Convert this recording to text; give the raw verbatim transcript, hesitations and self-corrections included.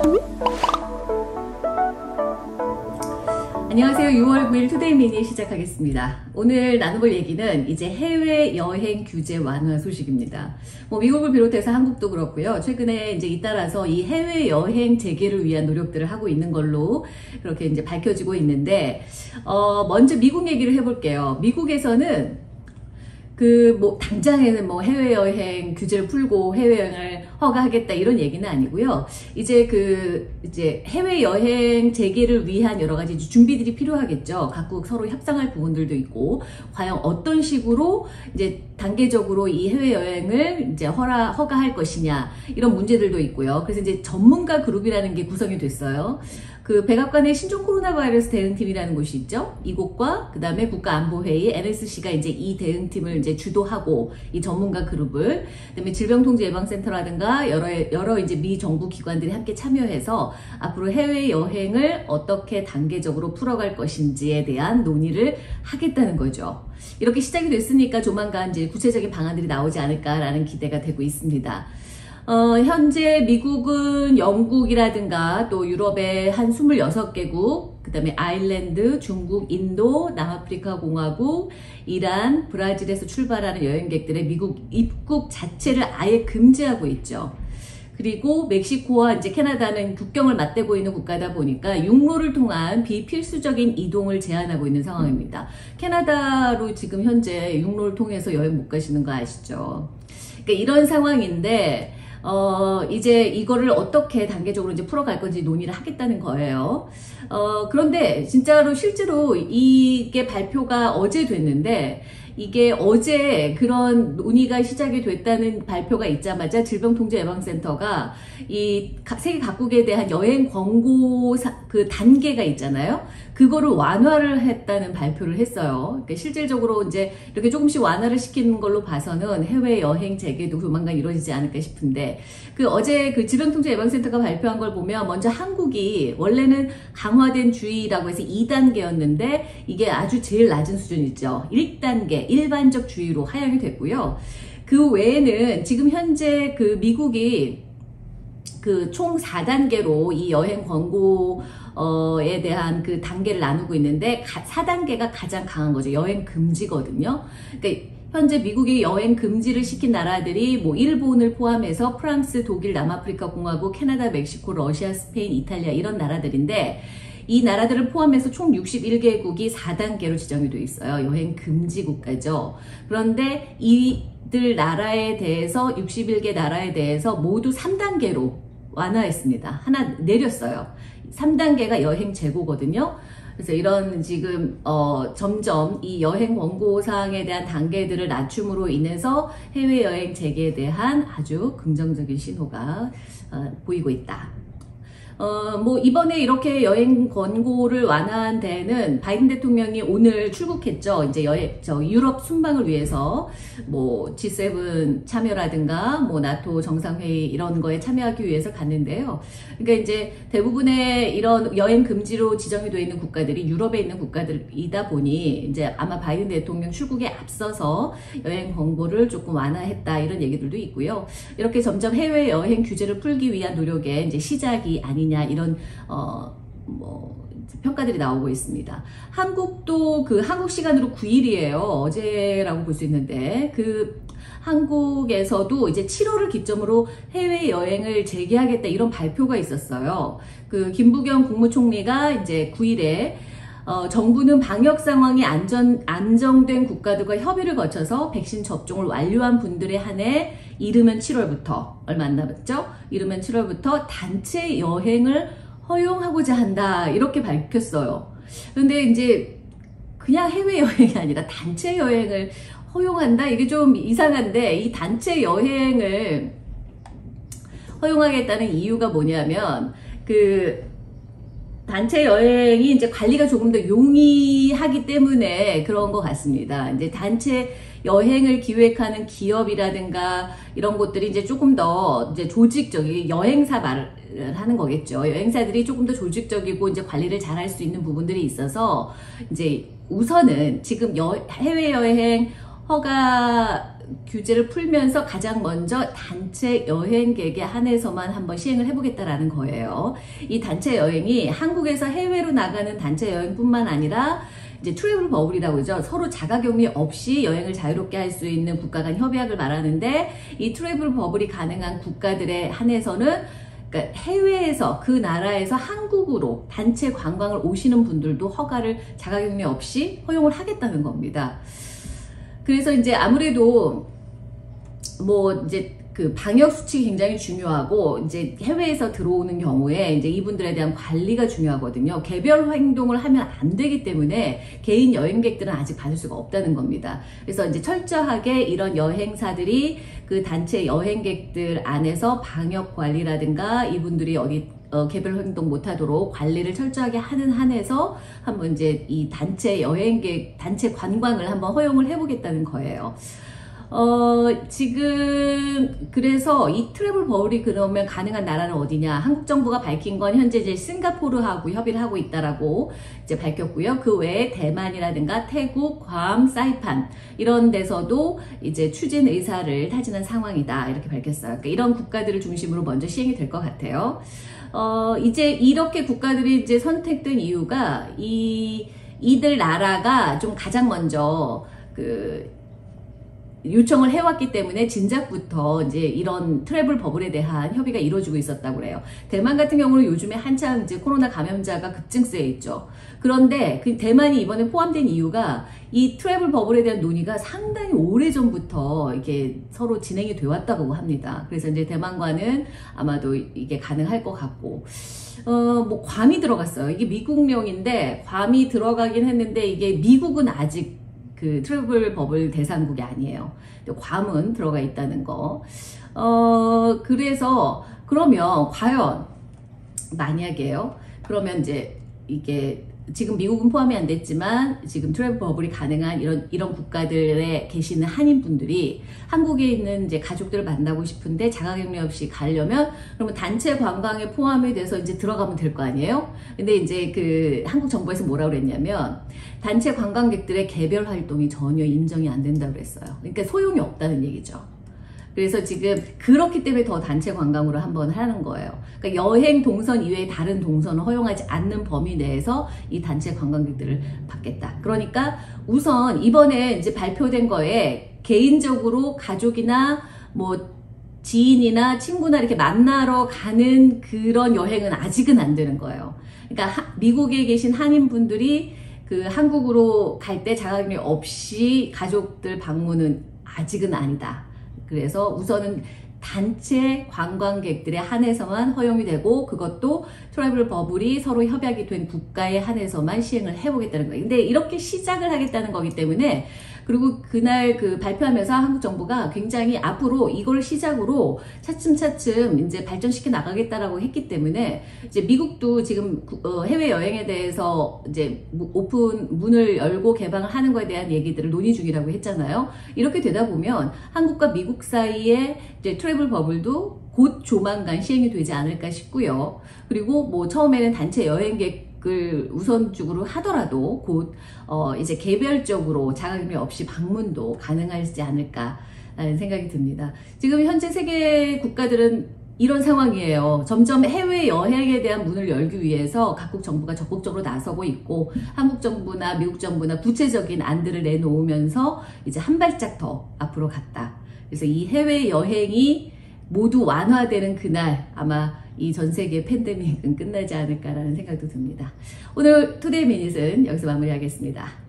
안녕하세요. 유월 구일 투데이 미니 시작하겠습니다. 오늘 나눠볼 얘기는 이제 해외여행 규제 완화 소식입니다. 뭐 미국을 비롯해서 한국도 그렇고요. 최근에 이제 잇따라서 이 해외여행 재개를 위한 노력들을 하고 있는 걸로 그렇게 이제 밝혀지고 있는데, 어, 먼저 미국 얘기를 해볼게요. 미국에서는 그 뭐 당장에는 뭐 해외여행 규제를 풀고 해외여행을 허가하겠다 이런 얘기는 아니고요. 이제 그 이제 해외여행 재개를 위한 여러 가지 준비들이 필요하겠죠. 각국 서로 협상할 부분들도 있고, 과연 어떤 식으로 이제 단계적으로 이 해외여행을 이제 허라 허가할 것이냐 이런 문제들도 있고요. 그래서 이제 전문가 그룹이라는 게 구성이 됐어요. 그 백악관의 신종 코로나 바이러스 대응팀이라는 곳이 있죠. 이곳과 그 다음에 국가안보회의 엔에스씨가 이제 이 대응팀을 이제 주도하고, 이 전문가 그룹을, 그다음에 질병통제예방센터라든가 여러 여러 이제 미 정부 기관들이 함께 참여해서 앞으로 해외 여행을 어떻게 단계적으로 풀어갈 것인지에 대한 논의를 하겠다는 거죠. 이렇게 시작이 됐으니까 조만간 이제 구체적인 방안들이 나오지 않을까라는 기대가 되고 있습니다. 어, 현재 미국은 영국이라든가 또 유럽의 한 스물여섯 개국, 그 다음에 아일랜드, 중국, 인도, 남아프리카 공화국, 이란, 브라질에서 출발하는 여행객들의 미국 입국 자체를 아예 금지하고 있죠. 그리고 멕시코와 이제 캐나다는 국경을 맞대고 있는 국가다 보니까 육로를 통한 비필수적인 이동을 제한하고 있는 상황입니다. 캐나다로 지금 현재 육로를 통해서 여행 못 가시는 거 아시죠? 그러니까 이런 상황인데, 어, 이제 이거를 어떻게 단계적으로 이제 풀어갈 건지 논의를 하겠다는 거예요. 어, 그런데 진짜로 실제로 이게 발표가 어제 됐는데, 이게 어제 그런 논의가 시작이 됐다는 발표가 있자마자 질병통제예방센터가 이 세계 각국에 대한 여행 권고 그 단계가 있잖아요. 그거를 완화를 했다는 발표를 했어요. 그러니까 실질적으로 이제 이렇게 조금씩 완화를 시키는 걸로 봐서는 해외 여행 재개도 조만간 이루어지지 않을까 싶은데, 그 어제 그 질병통제예방센터가 발표한 걸 보면 먼저 한국이 원래는 강화된 주의라고 해서 이 단계였는데 이게 아주 제일 낮은 수준이죠. 일 단계 일반적 주의로 하향이 됐고요. 그 외에는 지금 현재 그 미국이 그 총 사 단계로 이 여행 권고에 대한 그 단계를 나누고 있는데, 사 단계가 가장 강한 거죠. 여행 금지거든요. 그러니까 현재 미국이 여행 금지를 시킨 나라들이 뭐 일본을 포함해서 프랑스, 독일, 남아프리카 공화국, 캐나다, 멕시코, 러시아, 스페인, 이탈리아 이런 나라들인데, 이 나라들을 포함해서 총 육십일 개국이 사 단계로 지정이 되어 있어요. 여행 금지 국가죠. 그런데 이들 나라에 대해서, 육십일 개 나라에 대해서 모두 삼 단계로 완화했습니다. 하나 내렸어요. 삼 단계가 여행 재고거든요. 그래서 이런 지금 어 점점 이 여행 권고사항에 대한 단계들을 낮춤으로 인해서 해외여행 재개에 대한 아주 긍정적인 신호가 어, 보이고 있다. 어, 뭐, 이번에 이렇게 여행 권고를 완화한 데에는 바이든 대통령이 오늘 출국했죠. 이제 여행, 저 유럽 순방을 위해서 뭐, 지 세븐 참여라든가, 뭐, 나토 정상회의 이런 거에 참여하기 위해서 갔는데요. 그러니까 이제 대부분의 이런 여행 금지로 지정이 되어 있는 국가들이 유럽에 있는 국가들이다 보니, 이제 아마 바이든 대통령 출국에 앞서서 여행 권고를 조금 완화했다 이런 얘기들도 있고요. 이렇게 점점 해외 여행 규제를 풀기 위한 노력의 이제 시작이 아니냐 이런 어 뭐 평가들이 나오고 있습니다. 한국도 그 한국 시간으로 구 일이에요. 어제라고 볼 수 있는데, 그 한국에서도 이제 칠월을 기점으로 해외 여행을 재개하겠다 이런 발표가 있었어요. 그 김부겸 국무총리가 이제 구 일에 어, 정부는 방역 상황이 안전, 안정된 국가들과 협의를 거쳐서 백신 접종을 완료한 분들에 한해 이르면 칠월부터, 얼마 안 남았죠? 이르면 칠월부터 단체 여행을 허용하고자 한다 이렇게 밝혔어요. 그런데 이제 그냥 해외여행이 아니라 단체 여행을 허용한다? 이게 좀 이상한데, 이 단체 여행을 허용하겠다는 이유가 뭐냐면, 그 단체 여행이 이제 관리가 조금 더 용이하기 때문에 그런 것 같습니다. 이제 단체 여행을 기획하는 기업이라든가 이런 곳들이 이제 조금 더 이제 조직적인 여행사 말을 하는 거겠죠. 여행사들이 조금 더 조직적이고 이제 관리를 잘 할 수 있는 부분들이 있어서 이제 우선은 지금 여, 해외여행 허가 규제를 풀면서 가장 먼저 단체 여행객에 한해서만 한번 시행을 해보겠다라는 거예요. 이 단체 여행이 한국에서 해외로 나가는 단체 여행뿐만 아니라 이제 트래블 버블이라고 그러죠. 서로 자가격리 없이 여행을 자유롭게 할 수 있는 국가 간 협약을 말하는데, 이 트래블 버블이 가능한 국가들에 한해서는 그러니까 해외에서 그 나라에서 한국으로 단체 관광을 오시는 분들도 허가를 자가격리 없이 허용을 하겠다는 겁니다. 그래서 이제 아무래도 뭐 이제 그 방역 수칙이 굉장히 중요하고, 이제 해외에서 들어오는 경우에 이제 이분들에 대한 관리가 중요하거든요. 개별 행동을 하면 안 되기 때문에 개인 여행객들은 아직 받을 수가 없다는 겁니다. 그래서 이제 철저하게 이런 여행사들이 그 단체 여행객들 안에서 방역 관리라든가 이분들이 어디 어, 개별 행동 못하도록 관리를 철저하게 하는 한에서 한번 이제 이 단체 여행객, 단체 관광을 한번 허용을 해보겠다는 거예요. 어, 지금, 그래서 이 트래블 버블이 그러면 가능한 나라는 어디냐? 한국 정부가 밝힌 건 현재 이제 싱가포르하고 협의를 하고 있다라고 이제 밝혔고요. 그 외에 대만이라든가 태국, 괌, 사이판, 이런 데서도 이제 추진 의사를 타진한 상황이다. 이렇게 밝혔어요. 그러니까 이런 국가들을 중심으로 먼저 시행이 될 것 같아요. 어, 이제 이렇게 국가들이 이제 선택된 이유가 이, 이들 나라가 좀 가장 먼저 그, 요청을 해왔기 때문에 진작부터 이제 이런 트래블 버블에 대한 협의가 이루어지고 있었다고 그래요. 대만 같은 경우는 요즘에 한창 이제 코로나 감염자가 급증세에 있죠. 그런데 그 대만이 이번에 포함된 이유가 이 트래블 버블에 대한 논의가 상당히 오래전부터 이게 서로 진행이 되어 왔다고 합니다. 그래서 이제 대만과는 아마도 이게 가능할 것 같고, 어, 뭐 괌이 들어갔어요. 이게 미국령인데 괌이 들어가긴 했는데 이게 미국은 아직 그 트래블 버블 대상국이 아니에요. 괌은 들어가 있다는 거. 어, 그래서 그러면 과연 만약에요. 그러면 이제 이게 지금 미국은 포함이 안 됐지만 지금 트래블 버블이 가능한 이런 이런 국가들에 계시는 한인분들이 한국에 있는 이제 가족들을 만나고 싶은데 자가격리 없이 가려면 그러면 단체 관광에 포함이 돼서 이제 들어가면 될 거 아니에요? 근데 이제 그 한국 정부에서 뭐라고 그랬냐면 단체 관광객들의 개별 활동이 전혀 인정이 안 된다고 그랬어요. 그러니까 소용이 없다는 얘기죠. 그래서 지금 그렇기 때문에 더 단체 관광으로 한번 하는 거예요. 그러니까 여행 동선 이외에 다른 동선을 허용하지 않는 범위 내에서 이 단체 관광객들을 받겠다. 그러니까 우선 이번에 이제 발표된 거에 개인적으로 가족이나 뭐 지인이나 친구나 이렇게 만나러 가는 그런 여행은 아직은 안 되는 거예요. 그러니까 하, 미국에 계신 한인분들이 그 한국으로 갈 때 자가격리 없이 가족들 방문은 아직은 아니다. 그래서 우선은 단체 관광객들에 한해서만 허용이 되고, 그것도 트래블 버블이 서로 협약이 된 국가에 한해서만 시행을 해보겠다는 거예요. 근데 이렇게 시작을 하겠다는 거기 때문에, 그리고 그날 그 발표하면서 한국 정부가 굉장히 앞으로 이걸 시작으로 차츰차츰 이제 발전시켜 나가겠다라고 했기 때문에, 이제 미국도 지금 해외 여행에 대해서 이제 오픈 문을 열고 개방을 하는 거에 대한 얘기들을 논의 중이라고 했잖아요. 이렇게 되다 보면 한국과 미국 사이에 이제 트래블 버블도 곧 조만간 시행이 되지 않을까 싶고요. 그리고 뭐 처음에는 단체 여행객 을 우선적으로 하더라도 곧 어 이제 개별적으로 자가격리 없이 방문도 가능하지 않을까라는 생각이 듭니다. 지금 현재 세계 국가들은 이런 상황이에요. 점점 해외 여행에 대한 문을 열기 위해서 각국 정부가 적극적으로 나서고 있고, 한국 정부나 미국 정부나 구체적인 안들을 내놓으면서 이제 한 발짝 더 앞으로 갔다. 그래서 이 해외 여행이 모두 완화되는 그날 아마 이 전 세계 팬데믹은 끝나지 않을까라는 생각도 듭니다. 오늘 투데이 미닛은 여기서 마무리하겠습니다.